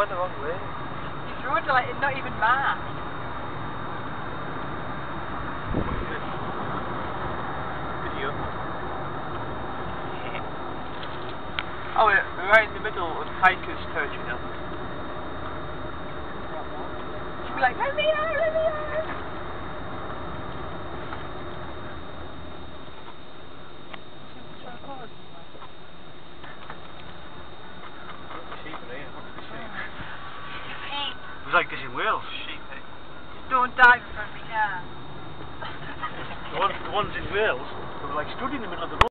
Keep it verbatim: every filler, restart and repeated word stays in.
gone the wrong way. These roads are like not even marked. Video. Oh, we're we're right in the middle of hikers territory now. She'll be like, let me out, let me out. It was like this in Wales, sheep. Eh? Don't dive in front of me, yeah. the, ones, the ones in Wales, they were like stood in the middle of the road.